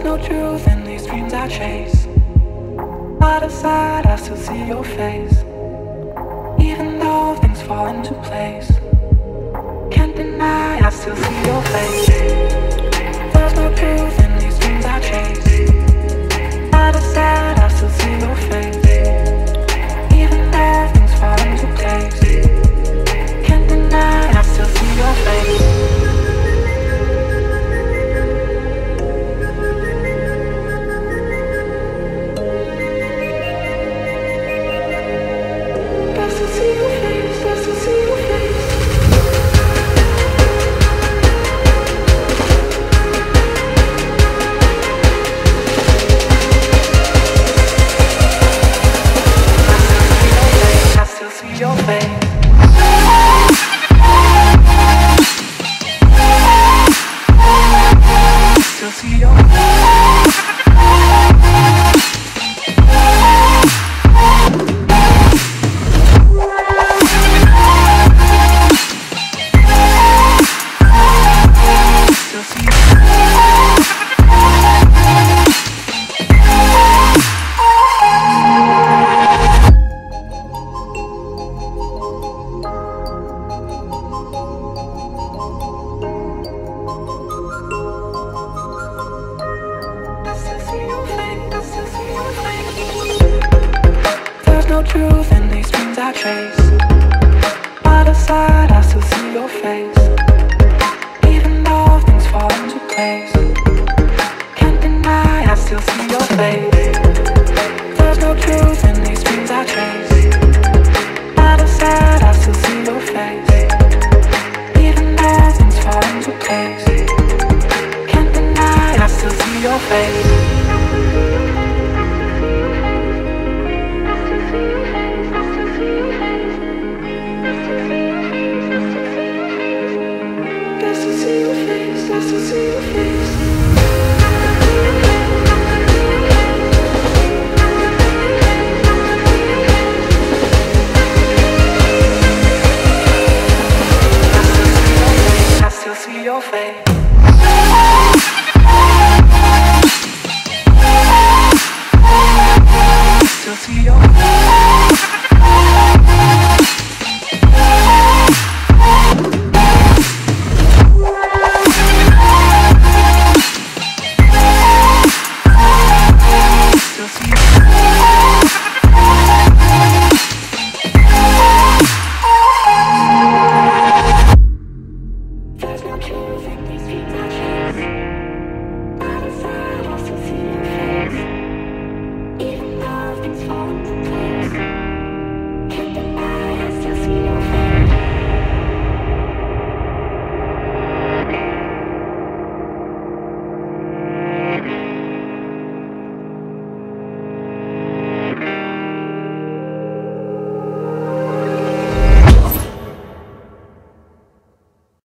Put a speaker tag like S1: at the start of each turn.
S1: no truth in these dreams I chase. Side to side, I still see your face. Even though things fall into place, can't deny, I still see your face. There's no truth in these dreams I chase. Side to side, I still see your face. Even though things fall into place, can't deny, I still see your face. Truth in these dreams I chase. Side to side, I still see your face. Even though things fall into place, can't deny, I still see your face. There's no truth in these dreams I chase. Side to side, I still see your face. Even though things fall into place, can't deny, I still see your face.